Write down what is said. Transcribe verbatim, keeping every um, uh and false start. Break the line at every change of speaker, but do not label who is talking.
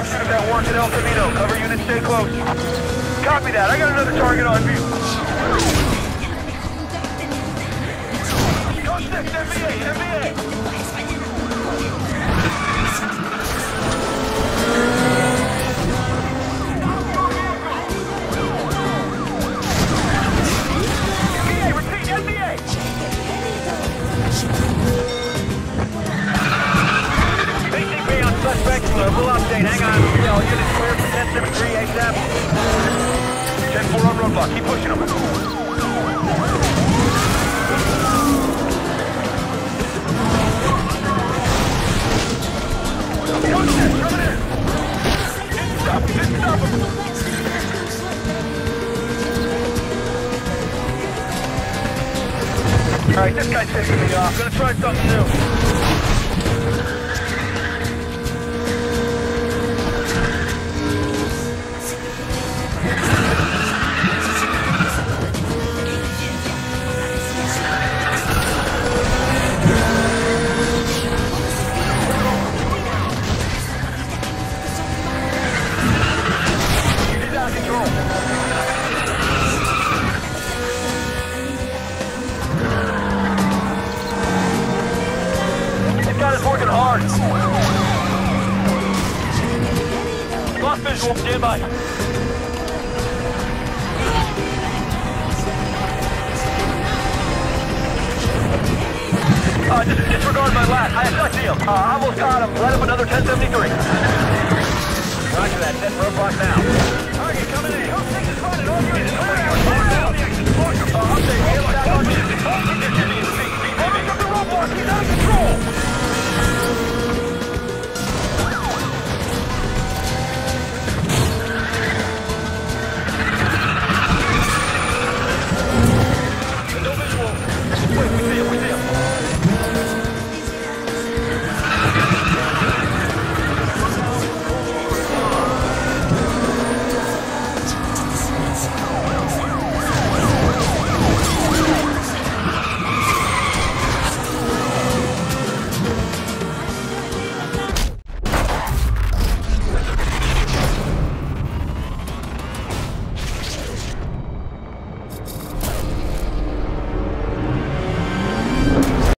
Shoot that work at El Camino. Cover units, stay close. Copy that. I got another target on view. Code six, M V A, M V A. M V A, repeat, M V A. A C P on suspect. We'll update. Hang on. All units clear for ten seventy-three ASAP. ten four on roadblock. Keep pushing them. Coming in. Stop him. Just stop him. Alright, this guy's pissing me off. Gonna try something new. Visual, stand by. Uh, dis disregard my last. I, I see him. Uh, almost got him. Let him another ten seventy-three.